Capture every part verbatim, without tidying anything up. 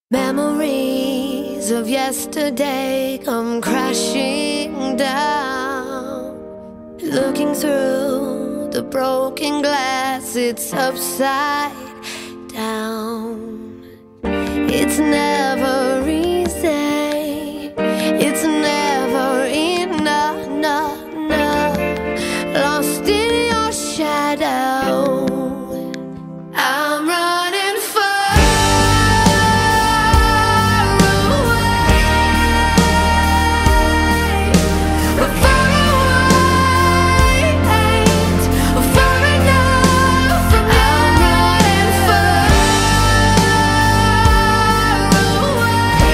Memories of yesterday come crashing down. Looking through the broken glass, it's upside down. It's never easy, it's never enough, enough, enough. Lost in your shadow, I'm running far away, but far away ain't far enough for me. I'm running far away,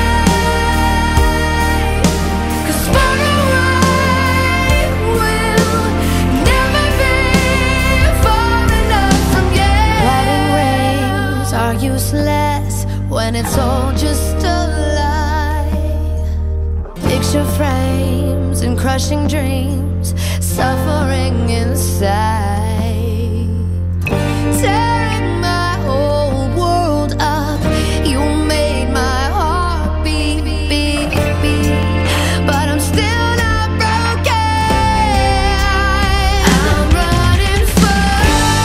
'cause far away will never be far enough from you. Wedding rings are useless when it's all just a lie. Picture frames and crushing dreams, suffering inside, tearing my whole world up. You made my heart beat, beat, beat, but I'm still not broken. I'm running far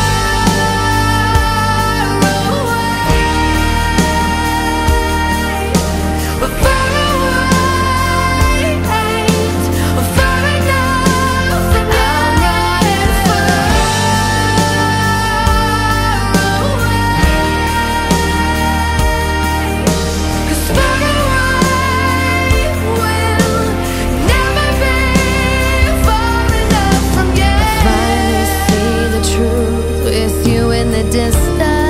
away, but far away ain't far enough for me. I'm running far away, 'cause far away will never be far enough from you. I finally see the truth with you in the distance.